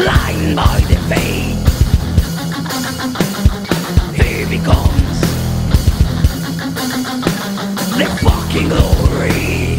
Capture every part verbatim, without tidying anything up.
blind by the fate. Fear becomes the fucking glory.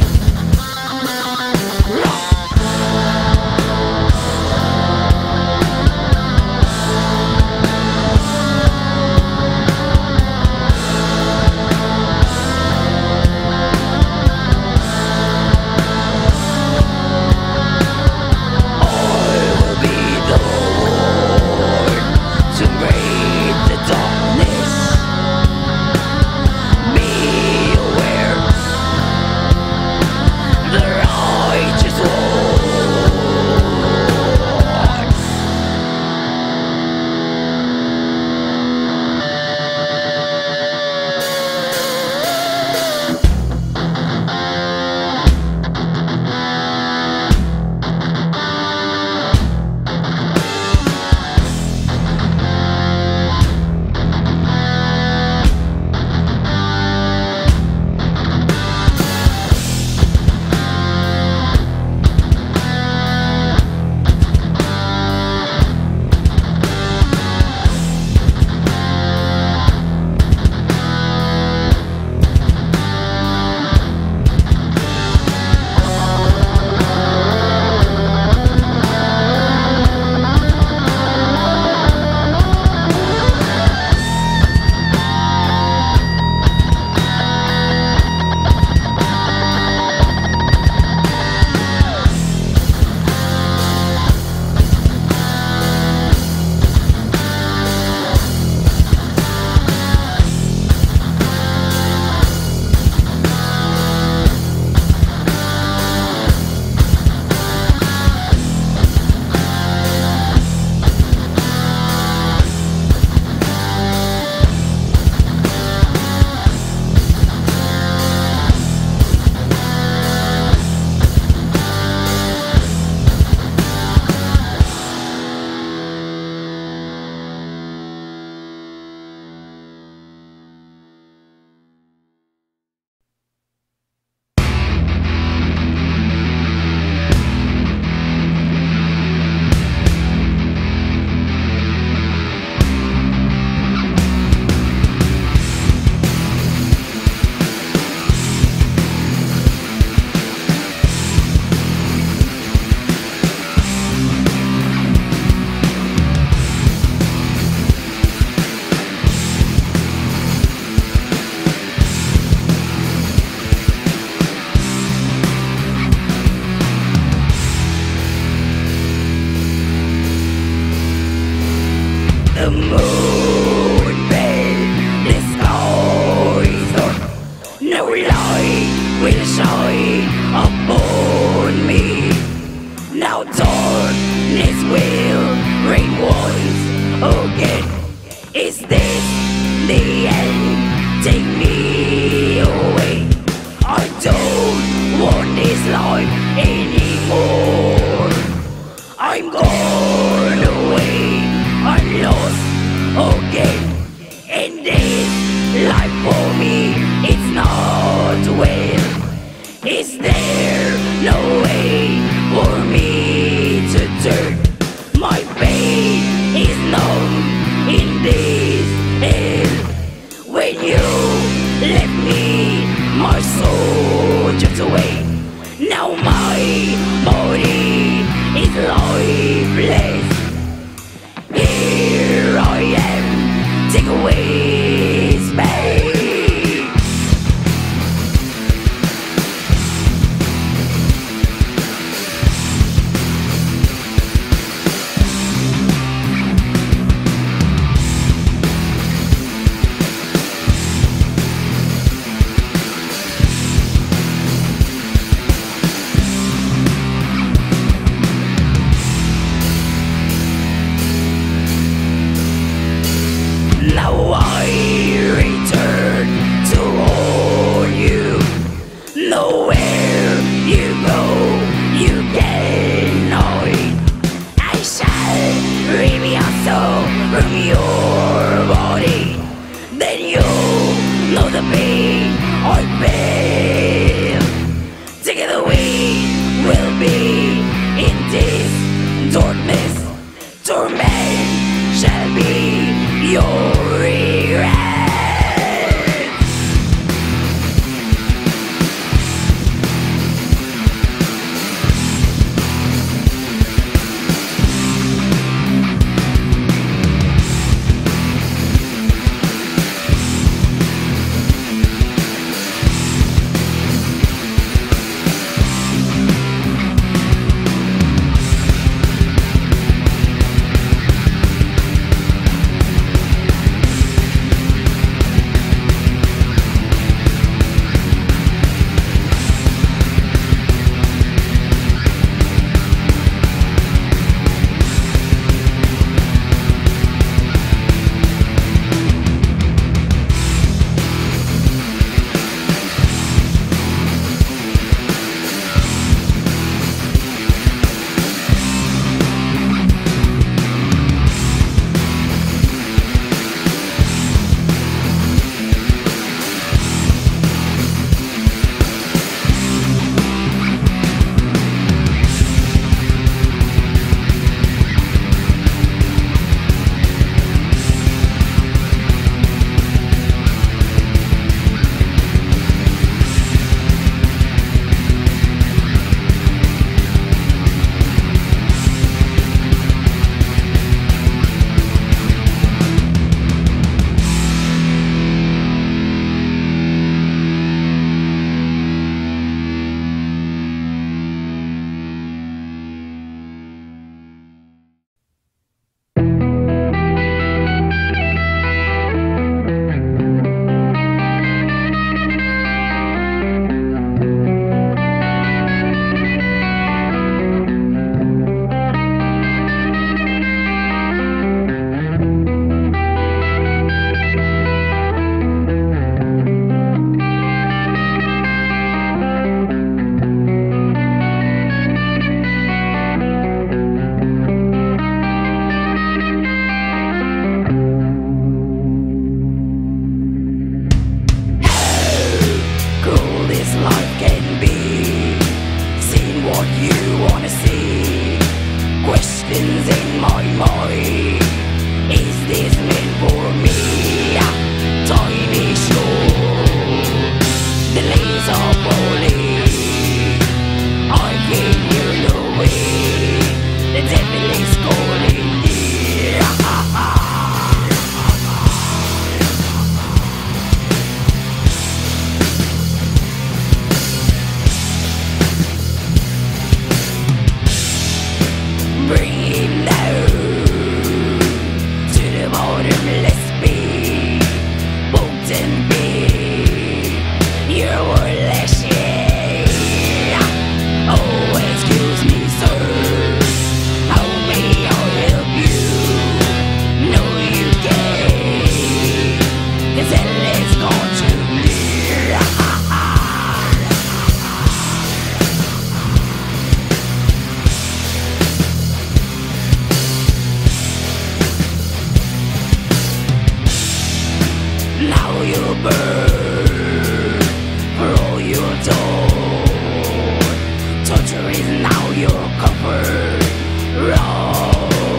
The moon bend, the sky is dark. No light will shine upon me. Now darkness will reign once again. Is this the end? Take me away. I don't want this life anymore. I'm gone away. I'm lost again. And this life for me, it's not well. Is there no way for me to turn? My pain is numb in this hell. When you left me, my soul drifts away. Now my body is lifeless. Here I am, take away his pain. Now I my mind. Is this meant for me? Tiny shore, the leaves are falling. I can hear the wind, the devil is calling. Bring him down to the bottomless pit. Bolt and big, you're worthless shit. Oh, excuse me, sir. How may I help you? No, you can't, 'cause hell is gone to me. Now you burn for all your done. Torture is now your comfort. Row.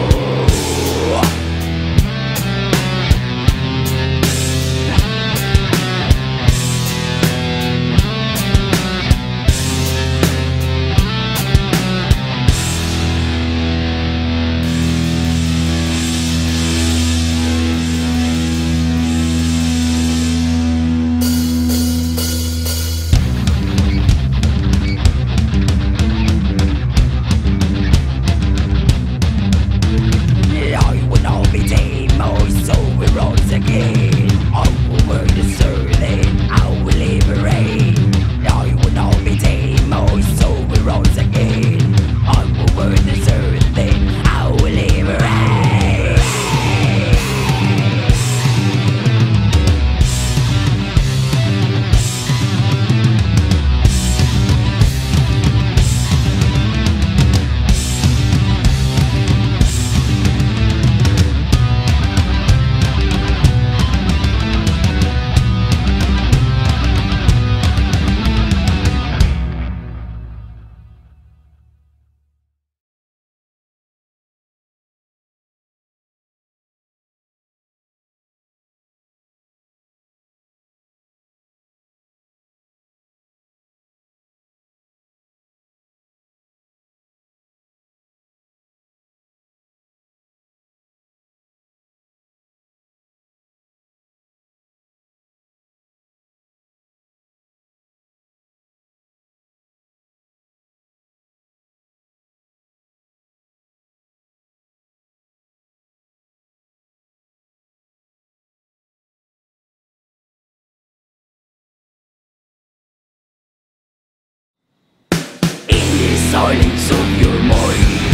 Silence of your mind,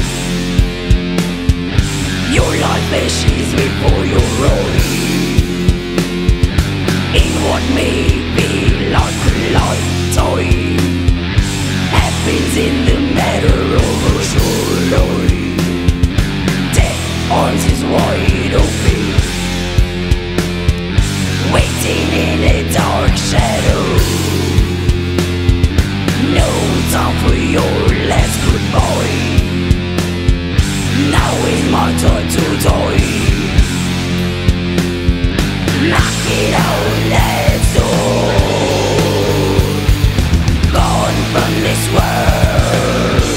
your life flashes before your eyes. In what may be like a lifetime, happens in the matter of a short life. Death arms is wide open, waiting in a dark shadow. No time for your last goodbye. Now is my time to die. Knock it on that door. Gone from this world.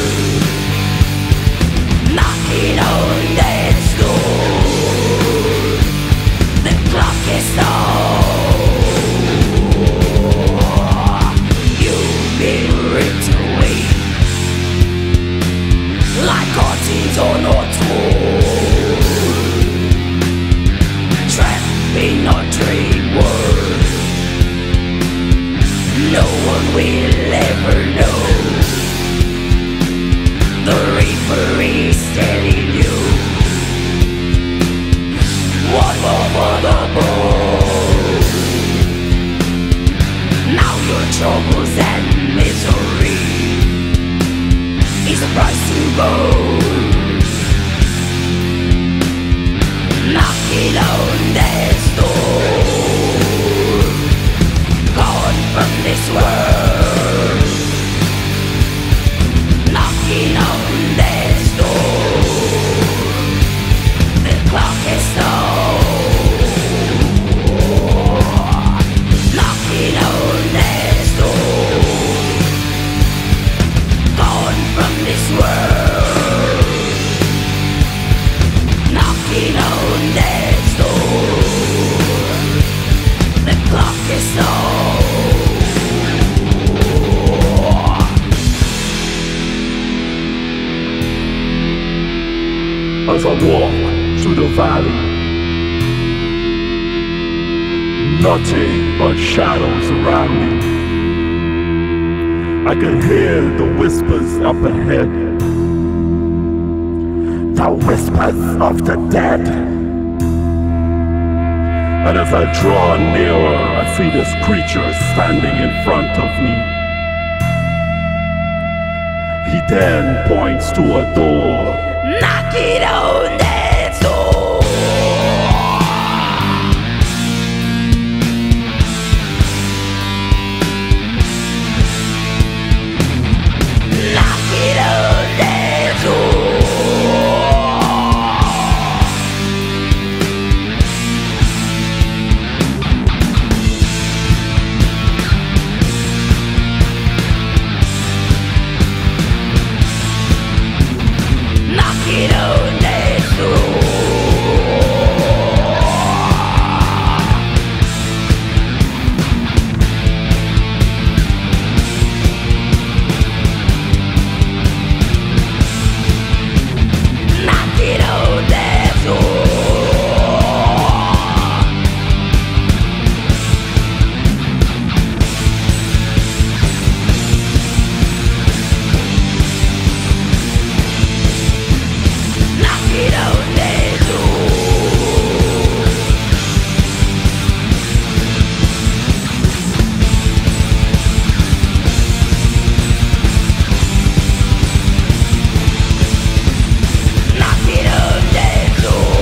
Knock it on that door. The clock is stopped. You've been ripped away like curtains on a tour. Trapped in a dream world. No one will ever know. The Reaper is telling you one more for the ball. Now your troubles and misery is a price to go. Knocking on death's door. Gone from this world. Knocking on death's door. from this world, knocking on death's door. The clock is on. As I walk through the valley, nothing but shadows around me. I can hear the whispers up ahead, the whispers of the dead. And as I draw nearer, I see this creature standing in front of me. He then points to a door. Knock it on that door. Knock it on that door. Knock it on that door. Knock it on that door. Knock it on that door. Knock it on that door.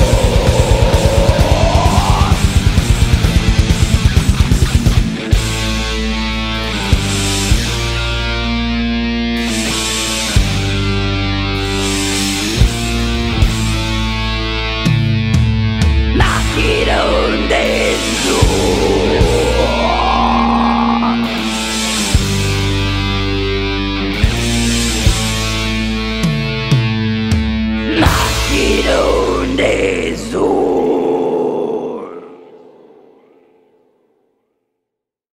Knock it on that door. Knock it on that door.